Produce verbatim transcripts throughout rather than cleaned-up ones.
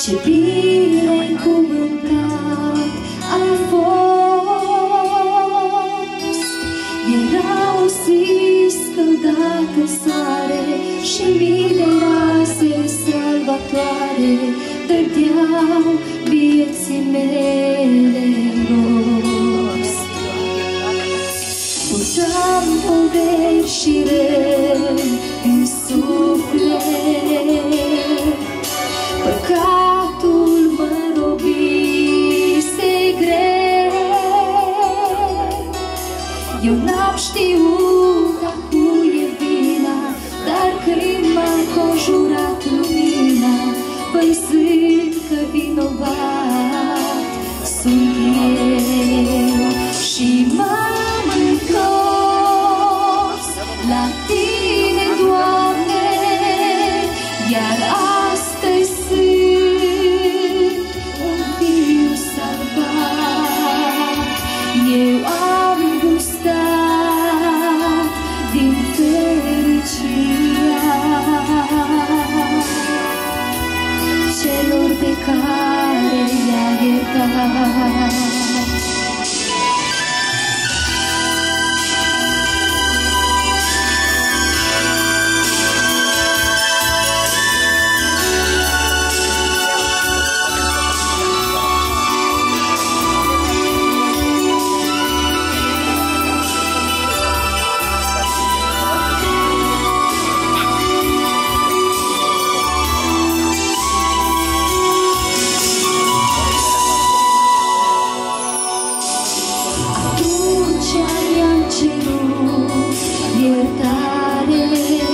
Ce binecuvântat a fost. Era o zi scăldată soare și mii de rase salvatoare dădeau vieții mele rost. Purtam poveri și răni în suflet, păcatul mă robise greu. Eu n-am știut a cui e vina, dar când m-a înconjurat lumina, văzând că vinovat sunt eu. Și m-am întors la Tine, Doamne, iar astăzi sunt un fiu salvat. Eu am gustat din fericirea celor pe care le-a iertat. Iertare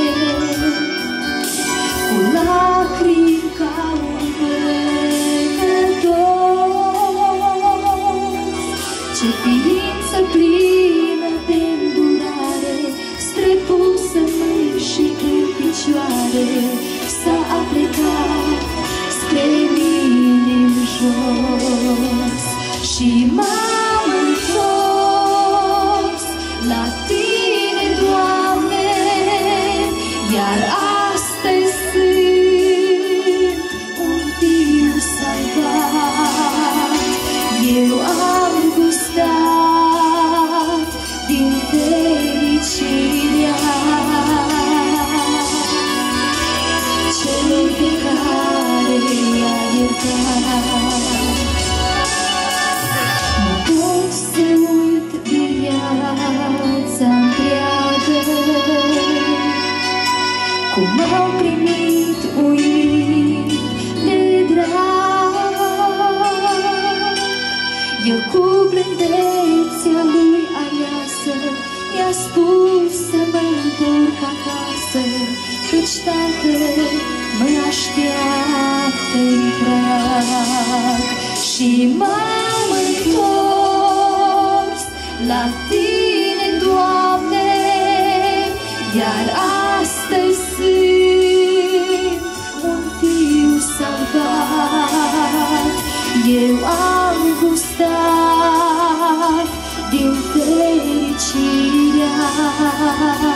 cu lacrimi ca un păcătos. Ce ființă plină de îndurare, străpusă mâini și în picioare, s-a aplecat spre mine în jos. Și m-am întors la Tine, Doamne, iar astăzi sunt un fiu salvat. Eu am gustat din fericirea celor pe care i-a iertat. Nu pot să uit din viața întreagă cum m-au primit uimit de drag. El cu blândețea lui aleasă mi-a spus să mă întorc acasă, căci Tatăl mă așteaptă în prag. Și m-am întors la Tine, Doamne, iar astăzi sunt un fiu salvat. Eu am gustat din fericirea